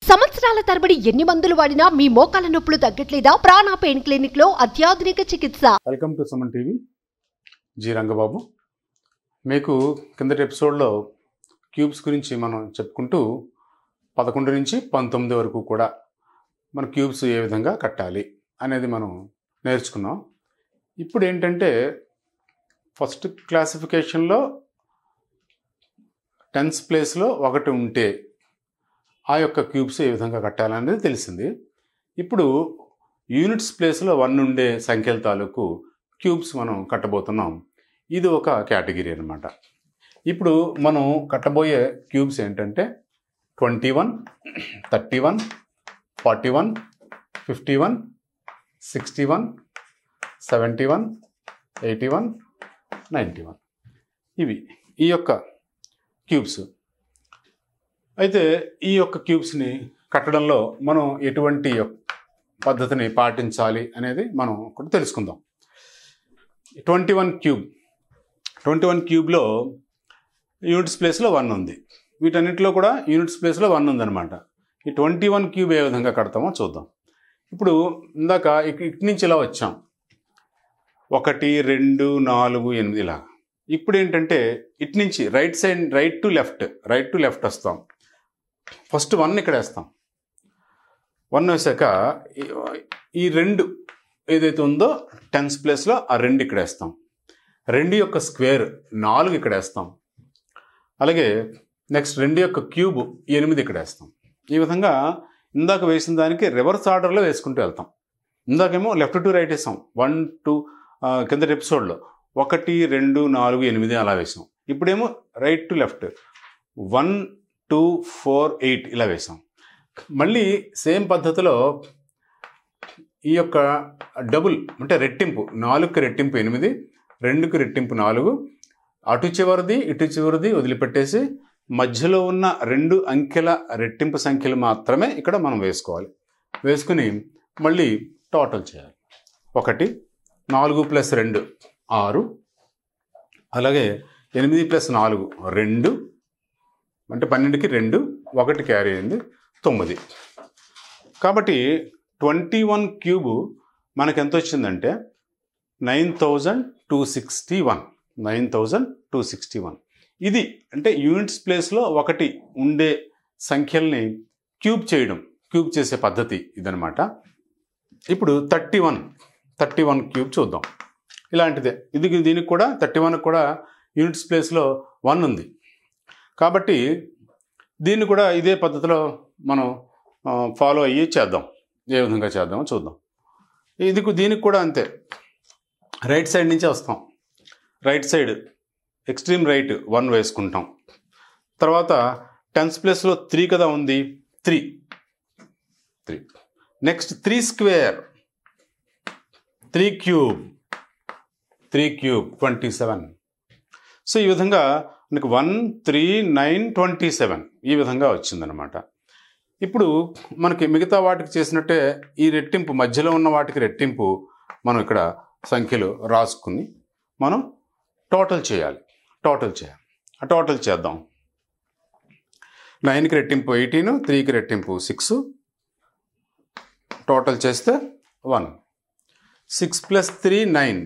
సంవత్సరాల తరబడి ఎన్ని మందులు వాడినా మీ మోకాల నొప్పులు తగ్గట్లేదా? ప్రాణ పెయిన్ క్లినిక్ లో అత్యాధునిక చికిత్స. Welcome to SumanTV. G Rangababu. మీకు కిందటి ఎపిసోడ్లో క్యూబ్స్ గురించి మనం చెప్పుకుంటూ 11 నుంచి 19 వరకు కూడా మన క్యూబ్స్ ఏ విధంగా కట్టాలి అనేది మనం నేర్చుకున్నాం. ఇప్పుడు ఏంటంటే ఫస్ట్ క్లాసిఫికేషన్లో టెన్స్ ప్లేస్లో ఒకటి ఉంటే ఆ యొక్క క్యూబ్స్ ఏ విధంగా కట్టాలనేది తెలిసింది. ఇప్పుడు యూనిట్స్ ప్లేస్లో 1 ఉండే సంఖ్యల తాలూకు క్యూబ్స్ మనం కట్టబోతున్నాం. ఇది ఒక కేటగిరీ అన్నమాట. ఇప్పుడు మనం కట్టబోయే క్యూబ్స్ ఏంటంటే 21, 31, 41, 51, 61, 71, 81, 91 ఇవి ఈ యొక్క క్యూబ్స్. అయితే ఈ యొక్క క్యూబ్స్ని కట్టడంలో మనం ఎటువంటి పద్ధతిని పాటించాలి అనేది మనం ఒకటి తెలుసుకుందాం. 21 క్యూబ్లో యూనిట్స్ ప్లేస్లో 1 ఉంది. వీటన్నిటిలో కూడా యూనిట్స్ ప్లేస్లో 1 ఉందన్నమాట. ఈ 21 క్యూబ్ ఏ విధంగా కడతామో చూద్దాం. ఇప్పుడు ఇందాక ఇటు నుంచి ఇలా వచ్చాం, 1, 2, 4, 8 ఇలా. ఇప్పుడు ఏంటంటే ఇటు నుంచి రైట్ టు లెఫ్ట్ వస్తాం. ఫస్ట్ 1 ఇక్కడ వేస్తాం. 1 వేసాక ఈ 2 ఏదైతే ఉందో టెన్స్ ప్లేస్లో ఆ 2 ఇక్కడ వేస్తాం. 2 యొక్క స్క్వేర్ 4 ఇక్కడ వేస్తాం. అలాగే నెక్స్ట్ 2 యొక్క క్యూబ్ 8 ఇక్కడ వేస్తాం. ఈ విధంగా ఇందాక వేసిన దానికి రివర్స్ ఆర్డర్లో వేసుకుంటూ వెళ్తాం. ఇందాకేమో లెఫ్ట్ టు రైట్ వేసాం. 1, 2 కిందటి ఎపిసోడ్లో 1, 2, 4, 8 అలా వేసాం. ఇప్పుడేమో రైట్ టు లెఫ్ట్ 1, 2, 4, 8 ఇలా వేసాం. మళ్ళీ సేమ్ పద్ధతిలో ఈ యొక్క డబుల్ అంటే రెట్టింపు, 4కి రెట్టింపు 8, 2కి రెట్టింపు 4, అటు చివరిది ఇటు చివరిది వదిలిపెట్టేసి మధ్యలో ఉన్న 2 అంకెల రెట్టింపు సంఖ్యలు మాత్రమే ఇక్కడ మనం వేసుకోవాలి. వేసుకుని మళ్ళీ టోటల్ చేయాలి. 1, 4 + 2 6, అలాగే 8 + 4 2, అంటే 12కి 2, 1 క్యారీ అయింది 9. కాబట్టి 21 క్యూబ్ మనకు ఎంత వచ్చిందంటే 9261. ఇది అంటే యూనిట్స్ ప్లేస్లో 1 ఉండే సంఖ్యల్ని క్యూబ్ చేసే పద్ధతి ఇదనమాట. ఇప్పుడు 31 క్యూబ్ చూద్దాం. ఇలాంటిదే దీనికి కూడా 31 కూడా యూనిట్స్ ప్లేస్లో 1 ఉంది. కాబట్టి దీన్ని కూడా ఇదే పద్ధతిలో మనం ఫాలో అయ్యి చేద్దాం. ఏ విధంగా చేద్దామో చూద్దాం. దీనికి కూడా అంతే. రైట్ సైడ్ నుంచి వస్తాం. రైట్ సైడ్ ఎక్స్ట్రీమ్ రైట్ 1 వేసుకుంటాం. తర్వాత టెన్స్ ప్లేస్లో 3 కదా ఉంది, 3. Next 3 square, 3 cube 27. సో ఈ విధంగా మనకు 1, 3, 9, 27 ఈ విధంగా వచ్చిందనమాట. ఇప్పుడు మనకి మిగతా వాటికి చేసినట్టే ఈ రెట్టింపు మధ్యలో ఉన్న వాటికి రెట్టింపు మనం ఇక్కడ సంఖ్యలు రాసుకుని మనం టోటల్ చేయాలి. ఆ టోటల్ చేద్దాం. 9కి రెట్టింపు 18, 3కి రెట్టింపు 6, టోటల్ చేస్తే 1. 6 + 3 9,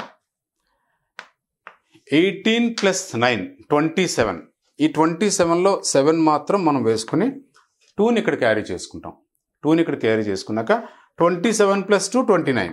18 + 9 27. ఈ 27లో 7 మాత్రం మనం వేసుకుని 2ని ఇక్కడ క్యారీ చేసుకుంటాం. 2ని ఇక్కడ క్యారీ చేసుకున్నాక 27 + 2 29,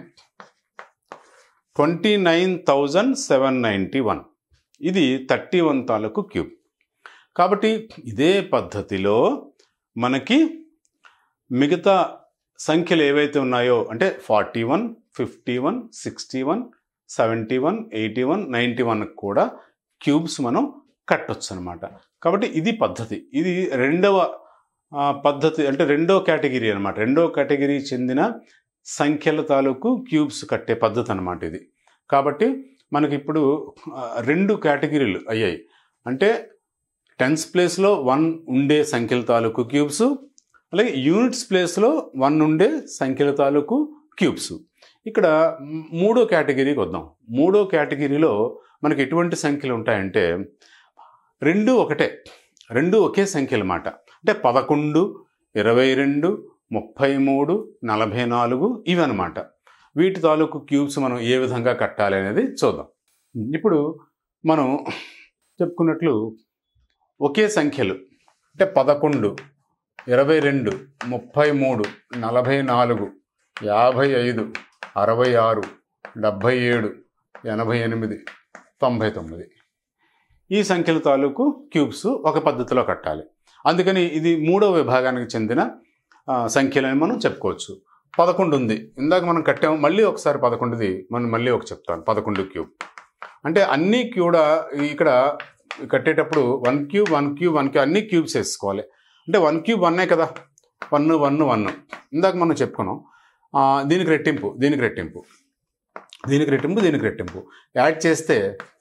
29,791. ఇది 31 తాలూకు క్యూబ్. కాబట్టి ఇదే పద్ధతిలో మనకి మిగతా సంఖ్యలు ఏవైతే ఉన్నాయో అంటే 41, 51, 61, 71, 81, 91 కూడా క్యూబ్స్ మనం కట్టొచ్చు అనమాట. కాబట్టి ఇది పద్ధతి. ఇది రెండవ పద్ధతి అంటే రెండో కేటగిరీ అనమాట. రెండో కేటగిరీ చెందిన సంఖ్యల తాలూకు క్యూబ్స్ కట్టే పద్ధతి అనమాట ఇది. కాబట్టి మనకి ఇప్పుడు 2 కేటగిరీలు అయ్యాయి. అంటే టెన్స్ ప్లేస్లో 1 ఉండే సంఖ్యల తాలూకు క్యూబ్స్, అలాగే యూనిట్స్ ప్లేస్లో 1 ఉండే సంఖ్యల తాలూకు క్యూబ్స్. ఇక్కడ 3వ కేటగిరీకి వద్దాం. 3వ కేటగిరీలో మనకి ఎటువంటి సంఖ్యలు ఉంటాయంటే 2 ఒకే సంఖ్యలు అన్నమాట. అంటే 11, 22, 33, 44 ఇవి అన్నమాట. వీటి తాలూకు క్యూబ్స్ మనం ఏ విధంగా కట్టాలి అనేది చూద్దాం. ఇప్పుడు మనం చెప్పుకున్నట్లు ఒకే సంఖ్యలు అంటే 11, 22, 33, 44, 55, 66, 77, 88, 99 ఈ సంఖ్యల తాలూకు క్యూబ్స్ ఒక పద్ధతిలో కట్టాలి. అందుకని ఇది మూడవ విభాగానికి చెందిన సంఖ్యలని మనం చెప్పుకోవచ్చు. 11 ఉంది, ఇందాక మనం కట్టాము. మళ్ళీ ఒకసారి 11ది మనం మళ్ళీ చెప్తాను. 11 క్యూబ్ అంటే అన్నీ కూడా ఇక్కడ కట్టేటప్పుడు 1 క్యూబ్ 1 క్యూబ్ 1 క్యూబ్ అన్ని క్యూబ్స్ వేసుకోవాలి. అంటే 1 క్యూబ్ 1 కదా, 1 1 1 ఇందాక మనం చెప్పుకున్నాం. దీనికి రెట్టింపు దీనికి రెట్టింపు దీనికి రెట్టింపు దీనికి రెట్టింపు యాడ్ చేస్తే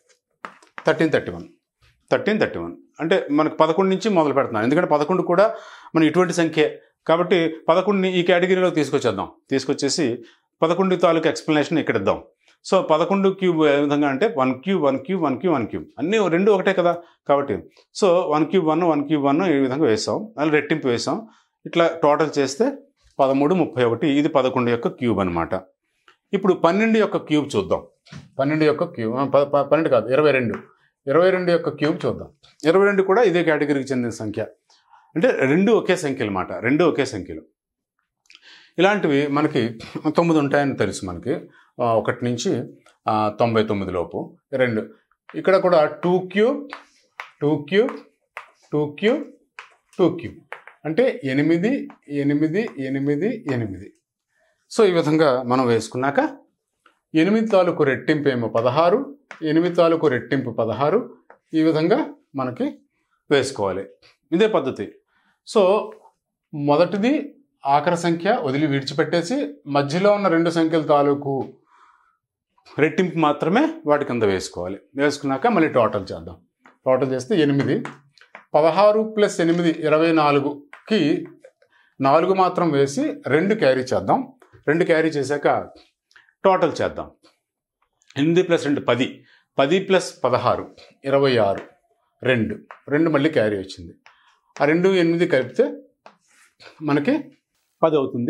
1331 అంటే మనకు 11 నుంచి మొదలు పెడుతున్నాం. ఎందుకంటే 11 కూడా మనం ఇటువంటి సంఖ్య కాబట్టి 11ని ఈ కేటగిరీలో తీసుకొచ్చేసి 11 తాలూకు ఎక్స్ప్లెనేషన్ ఇక్కడ ఇద్దాం. సో 11 క్యూబ్ ఏ విధంగా అంటే 1 క్యూబ్ 1 క్యూబ్ 1 క్యూబ్ 1 క్యూబ్ అన్నీ రెండు ఒకటే కదా. కాబట్టి సో 1 క్యూబ్ 1 1 క్యూబ్ 1 ఈ విధంగా వేసాం, అలా రెట్టింపు వేసాం. ఇట్లా టోటల్ చేస్తే 13 31 ఇది 11 యొక్క క్యూబ్ అనమాట. ఇప్పుడు 12 యొక్క క్యూబ్ చూద్దాం. 12 యొక్క క్యూబ్ 12 కాదు 22 యొక్క క్యూబ్ చూద్దాం. 22 కూడా ఇదే కేటగిరీకి చెందిన సంఖ్య. అంటే రెండు ఒకే సంఖ్యలు అన్నమాట, రెండు ఒకే సంఖ్యలు. ఇలాంటివి మనకి 9 ఉంటాయని తెలుసు మనకి. 1 నుంచి 99 లోపు 2. ఇక్కడ కూడా 2 క్యూబ్ 2 క్యూబ్ 2 క్యూబ్ 2 క్యూబ్ అంటే 8 8 8 8. సో ఈ విధంగా మనం వేసుకున్నాక 8 తాలూకు రెట్టింపు ఏమో 16, 8 తాలూకు రెట్టింపు 16 ఈ విధంగా మనకి వేసుకోవాలి. ఇదే పద్ధతి. సో మొదటిది ఆఖరి సంఖ్య వదిలి విడిచిపెట్టేసి మధ్యలో ఉన్న రెండు సంఖ్యల తాలూకు రెట్టింపు మాత్రమే వాటి కింద వేసుకోవాలి. వేసుకున్నాక మళ్ళీ టోటల్ చేద్దాం. టోటల్ చేస్తే 8 16 + 8 24కి 4 మాత్రం వేసి 2 క్యారీ చేద్దాం. 2 క్యారీ చేశాక టోటల్ చేద్దాం. 8 + 2 10, 10 + 16 26, 2 మళ్ళీ క్యారీ వచ్చింది. ఆ 2 8 కలిపితే మనకి 10 అవుతుంది.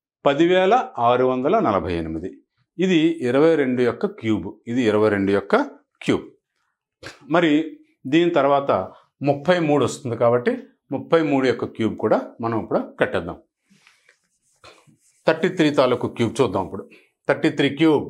10,648 ఇది 22 యొక్క క్యూబ్. ఇది 22 యొక్క క్యూబ్. మరి దీని తర్వాత 33 వస్తుంది కాబట్టి 33 యొక్క క్యూబ్ కూడా మనం ఇప్పుడు కట్టేద్దాం. 33 తాలూకు క్యూబ్ చూద్దాం. ఇప్పుడు 33 క్యూబ్.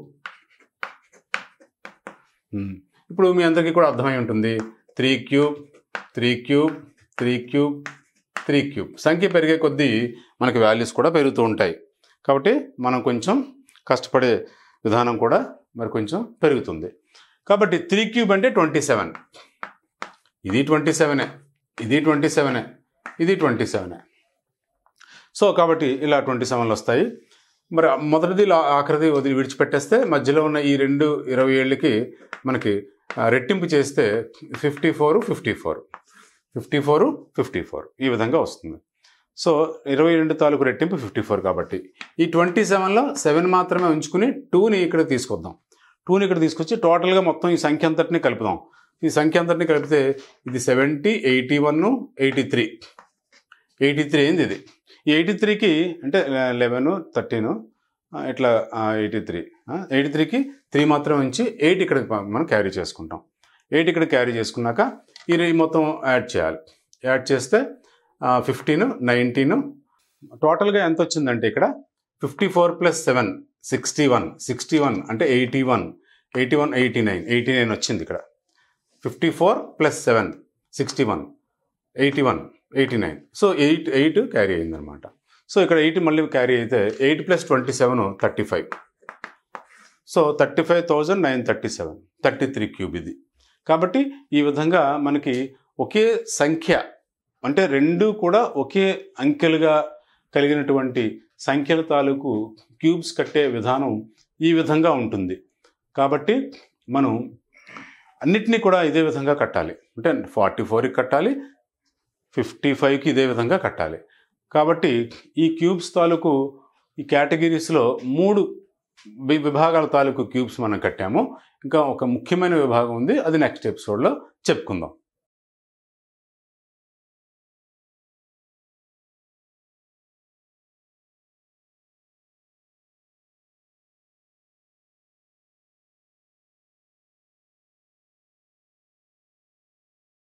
ఇప్పుడు మీ అందరికీ కూడా అర్థమై ఉంటుంది. 3 క్యూబ్ 3 క్యూబ్ 3 క్యూబ్ 3 క్యూబ్. సంఖ్య పెరిగే కొద్దీ మనకి వాల్యూస్ కూడా పెరుగుతూ ఉంటాయి. కాబట్టి మనం కొంచెం కష్టపడే విధానం కూడా మరి కొంచెం పెరుగుతుంది. కాబట్టి 3 క్యూబ్ అంటే 27. ఇది 27, ఇది 27, ఇది 27. సో కాబట్టి ఇలా 27లు వస్తాయి. మరి మొదటిది ఆఖరిది వదిలి విడిచిపెట్టేస్తే మధ్యలో ఉన్న ఈ 2 27కి మనకి రెట్టింపు చేస్తే 54 ఈ విధంగా వస్తుంది. సో 22 తాలూకు రెట్టింపు 54 కాబట్టి ఈ 27లో 7 మాత్రమే ఉంచుకుని 2ని ఇక్కడ తీసుకొద్దాం. 2ని ఇక్కడ తీసుకొచ్చి టోటల్గా మొత్తం ఈ సంఖ్య అంతటిని కలుపుదాం. ఈ సంఖ్య అంతటిని కలిపితే ఇది 70, 81, 83 అయింది. ఇది ఈ 83కి అంటే 11, 13 ఇట్లా 83కి 3 మాత్రం ఉంచి 8 ఇక్కడ మనం క్యారీ చేసుకుంటాం. 8 ఇక్కడ క్యారీ చేసుకున్నాక ఈ మొత్తం యాడ్ చేయాలి. యాడ్ చేస్తే 15, 19 టోటల్గా ఎంత వచ్చిందంటే ఇక్కడ 54 + 7 61 అంటే 81, 89 వచ్చింది ఇక్కడ. 54 + 7 61 81 89. సో 8 క్యారీ అయిందనమాట. సో ఇక్కడ 8 మళ్ళీ క్యారీ అయితే 8 + 27 35. సో 35,937 33 క్యూబ్ ఇది. కాబట్టి ఈ విధంగా మనకి ఒకే సంఖ్య అంటే రెండు కూడా ఒకే అంకెలుగా కలిగినటువంటి సంఖ్యల తాలూకు క్యూబ్స్ కట్టే విధానం ఈ విధంగా ఉంటుంది. కాబట్టి మనం అన్నిటినీ కూడా ఇదే విధంగా కట్టాలి. అంటే 44కి కట్టాలి, 55కి ఇదే విధంగా కట్టాలి. కాబట్టి ఈ క్యూబ్స్ తాలూకు ఈ కేటగిరీస్లో 3 విభాగాల తాలూకు క్యూబ్స్ మనం కట్టాము. ఇంకా ఒక ముఖ్యమైన విభాగం ఉంది, అది నెక్స్ట్ ఎపిసోడ్లో చెప్పుకుందాం.